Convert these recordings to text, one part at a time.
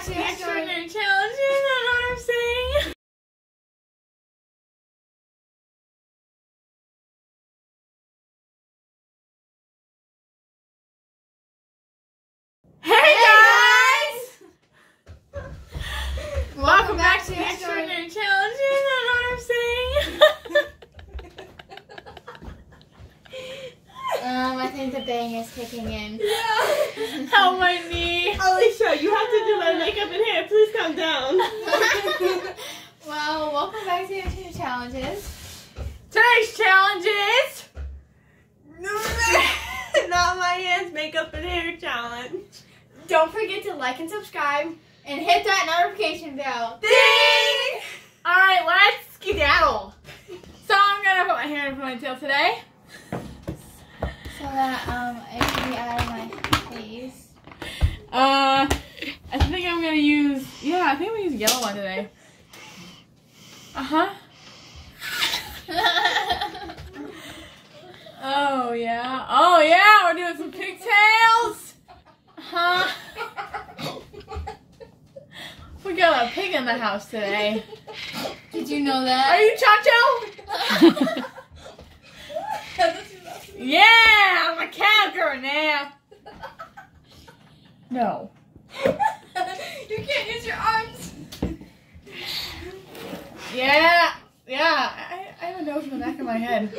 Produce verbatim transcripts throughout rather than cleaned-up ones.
to extraordinary challenges. I don't know what I'm saying. Hey, Hey guys! Welcome, Welcome back, back to to Extraordinary. Extraordinary Challenges. I don't know what I'm saying. Um, I think the bang is kicking in. Yeah. Help my knee. Alicia, you have to do my makeup and hair. Please calm down. Well, welcome back to Extraordinary Challenges. Today's challenge is Not my hands, makeup and hair challenge. Don't forget to like and subscribe and hit that notification bell. ding. All right, let's skedaddle. So I'm gonna put my hair in a ponytail today. So that um, it can be out of my face. Uh, I think I'm gonna use. Yeah, I think I'm gonna use a yellow one today. Uh huh. Oh yeah. Oh yeah. We're doing some pigtails. Huh. We got a pig in the house today. Did you know Are that? you Chacho? Yeah, I'm a cowgirl now. No. You can't use your arms. Yeah. Yeah. I, I have a nose in the back of my head.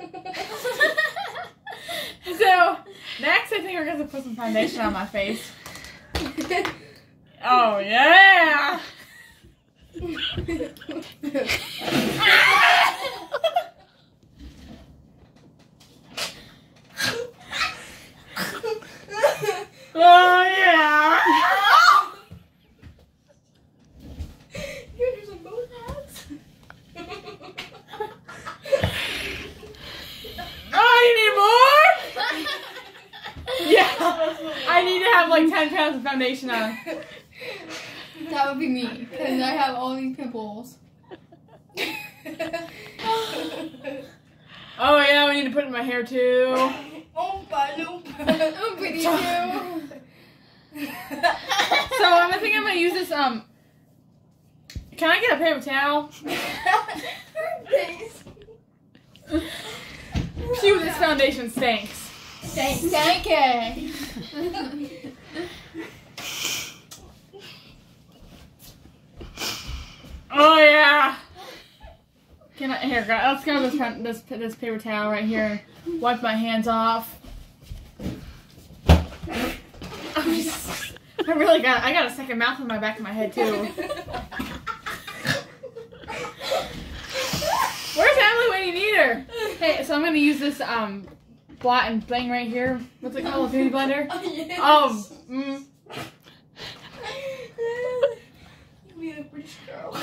So, next I think we're going to put some foundation on my face. Oh, yeah. Oh, yeah. You're using both hands. Oh, you need more? Yeah. I need to have like ten pounds of foundation on. That would be me, because I have all these pimples. Oh, yeah, we need to put it in my hair too. Oompa loompa. Oompa doo. So, um, I think I'm going to use this, um, can I get a paper towel? Thanks. Phew, this foundation stinks. Thank, thank you. Oh yeah. Can I here? Go, let's go this this this paper towel right here and wipe my hands off. I'm just, I really got I got a second mouth in my back of my head too. Where's Emily when you need her? Hey, so I'm gonna use this um blotting thing right here. What's it called? A beauty blender? Oh, yes. Oh, mm. You be a British girl.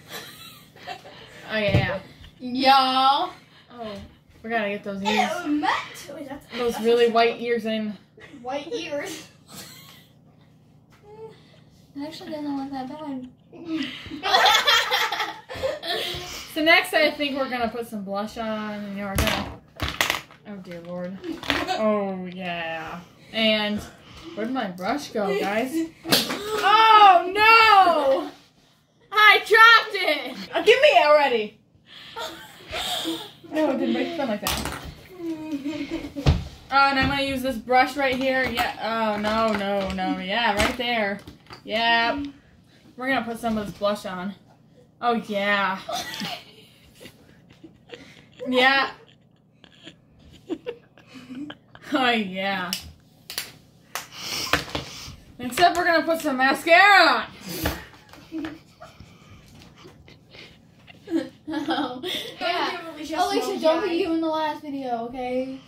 Oh yeah. Y'all. Oh, we gotta get those ears. Oh, Matt. Wait, that's, Those that's really a white ears in. white ears. It actually doesn't look that bad. So next I think we're gonna put some blush on and you know, we're gonna oh dear lord. Oh yeah. And where'd my brush go, guys? Oh no! I dropped it! Oh, give me it already! No, it didn't break like that. Oh, and I'm gonna use this brush right here. Yeah. Oh no, no, no. Yeah, right there. Yeah. We're gonna put some of this blush on. Oh yeah. Yeah. Oh yeah. Next up, we're gonna put some mascara on. Oh, yeah. Alicia, don't be you in the last video, okay?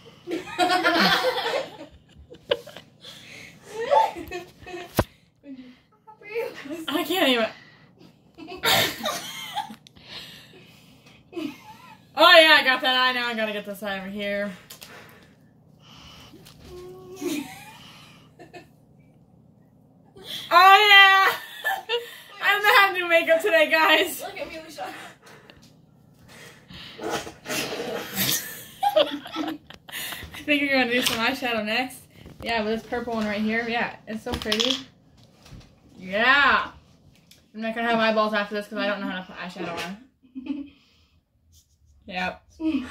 I can't even. Oh yeah, I got that eye now. I gotta get this eye over here. Oh yeah! I don't know how to do makeup today, guys. Look at me, Alicia. I think you're gonna do some eyeshadow next. Yeah, with this purple one right here. Yeah, it's so pretty. Yeah. I'm not gonna have eyeballs after this because I don't know how to put eyeshadow on. Yep.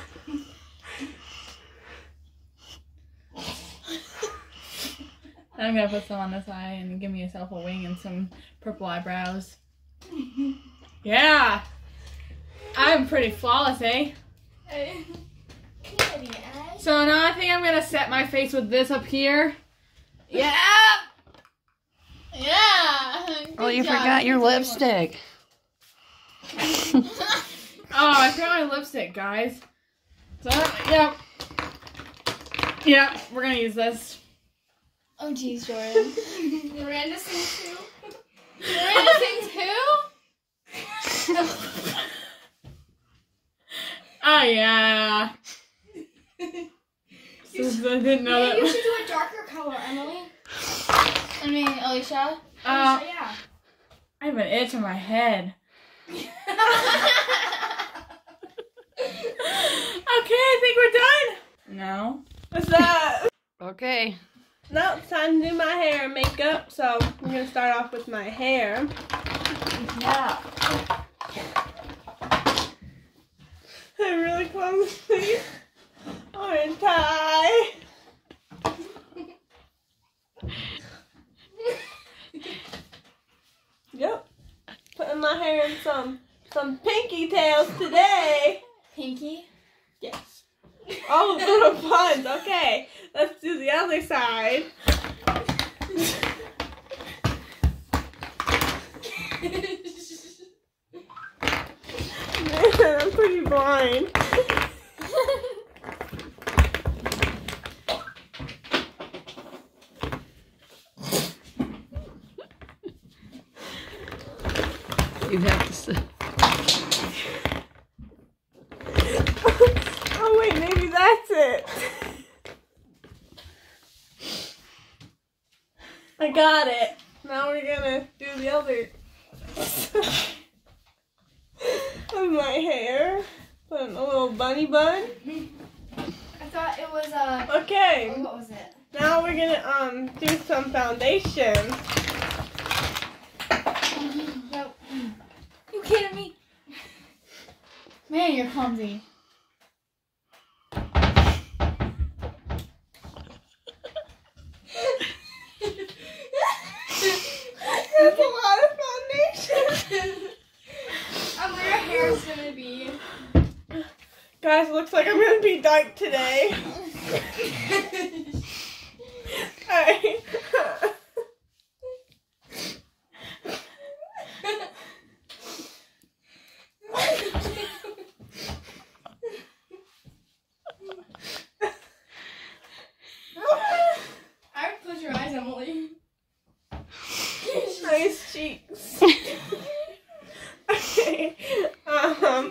I'm gonna put some on this eye and give myself a wing and some purple eyebrows. Yeah. I'm pretty flawless, eh? So now I think I'm gonna set my face with this up here. Yeah. Yeah. Oh, you job. forgot your lipstick. Oh, I forgot my lipstick, guys. So, yep. Yep, we're gonna use this. Oh, geez, Jordan. Miranda sings too. Miranda sings who? Oh, yeah. Since I didn't know Maybe that. you should do a darker color, Emily. I mean, Alicia. Uh, Alicia, yeah. I have an itch on my head. Okay, I think we're done. No. What's that? Okay. Now it's time to do my hair and makeup, so I'm going to start off with my hair. Yeah. I'm really clumsy. Orange tie. Yep. Putting my hair in some some pinky tails today. Pinky? Yes. Oh, little puns. Okay. Let's do the other side. Man, I'm pretty blind. You have to sit. Oh wait, maybe that's it. I got it. Now we're gonna do the other of my hair. Put in a little bunny bun. I thought it was, uh, Okay. what was it? Now we're gonna um do some foundation. No. You kidding me? Man, you're clumsy. That's a lot of foundation. Um, where your hair is gonna be. Guys, it looks like I'm gonna be dark today. Alright. I would close your eyes, Emily. Nice cheeks. Okay. Um.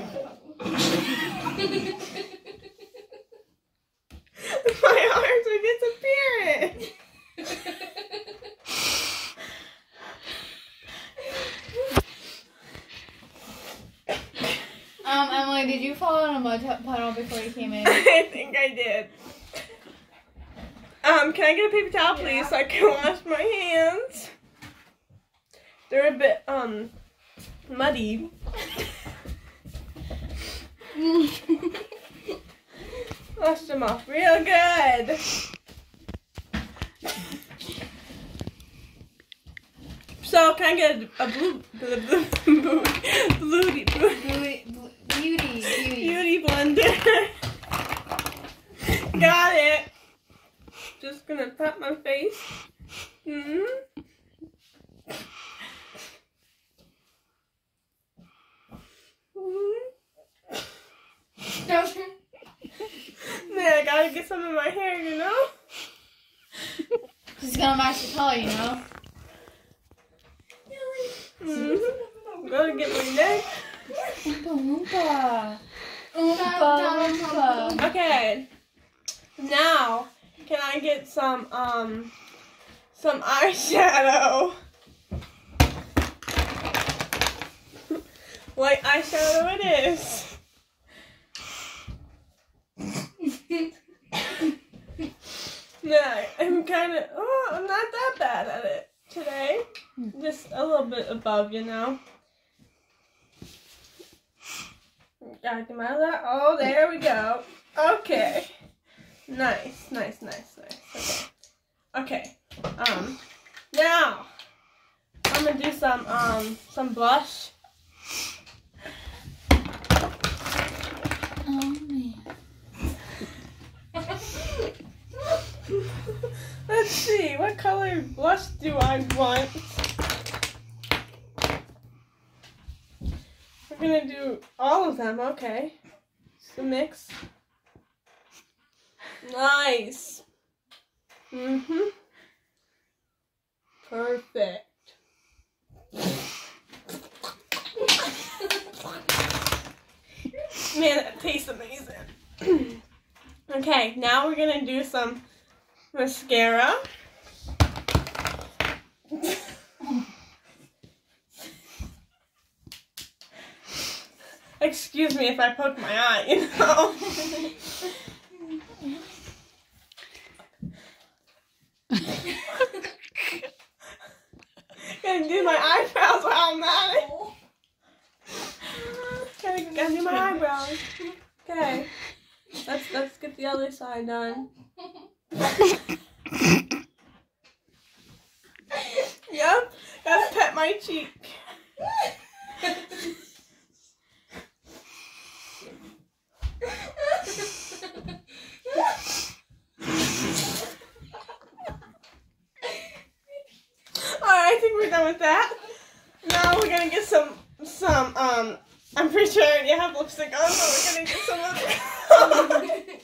My arms are disappearing. Um, Emily, did you fall in a mud puddle before you came in? I think I did. Um, can I get a paper towel, please, Yeah. so I can wash my hands? They're a bit, um, muddy. Wash them off real good. So, can I get a blue, blue, blue, blue, blue, Beauty, beauty, beauty. beauty blender? Got it. Just gonna pat my face. Hmm. Man, I gotta get some in my hair, you know? She's gonna match the color, you know? Mm-hmm. Gotta get my neck. Oompa loompa. Oompa loompa. Okay. Now, can I get some, um, some eyeshadow? White eyeshadow it is. Nah, I'm kind of, oh, I'm not that bad at it today. Just a little bit above, you know. Gotta come out of that. Oh, there we go. Okay. Nice, nice, nice, nice. Okay. Okay. Um. Now I'm gonna do some um some blush. Oh man. Let's see, what color blush do I want? We're gonna do all of them, okay. The mix. Nice. Mm-hmm. Perfect. Man, that tastes amazing. Okay, now we're gonna do some mascara. Excuse me if I poke my eye, you know. Gonna do my eyebrows while I'm at it. Gotta, gotta do my eyebrows. Okay. Let's let's get the other side done. Yep. Gotta pet my cheek. Alright, I think we're done with that. Now we're gonna get some some um I'm pretty sure I already have lipstick on, so we're gonna get some lipstick on.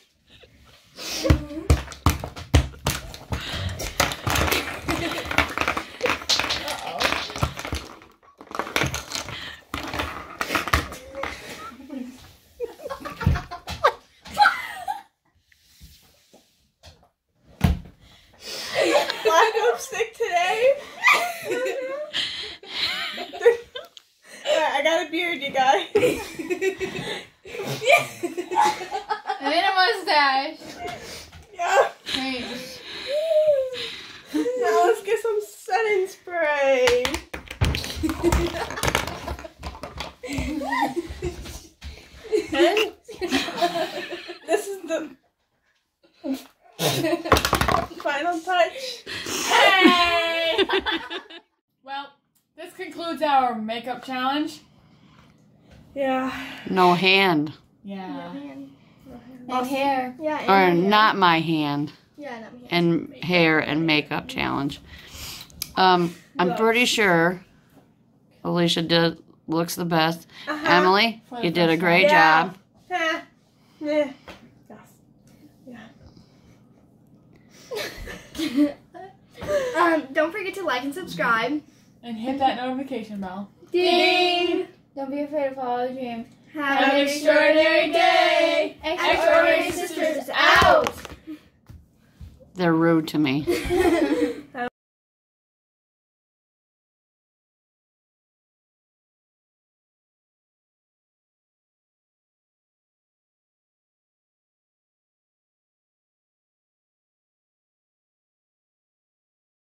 Black lipstick today. I got a beard, you guys. I made a mustache. Yeah. Thanks. Now let's get some setting spray. And this is the final touch. Hey! Well, this concludes our makeup challenge. Yeah. No hand. Yeah. And hair. Yeah. Or and- not my hand. Yeah, not me. And hair and makeup challenge. Um, I'm pretty sure Alicia did looks the best. Uh-huh. Emily, you did a great Yeah. job. Yeah. Yeah. Yes. um, don't forget to like and subscribe. And hit that notification bell. Ding! Don't be afraid to follow the dream. Have an extraordinary day. Extraordinary Sisters out! They're rude to me.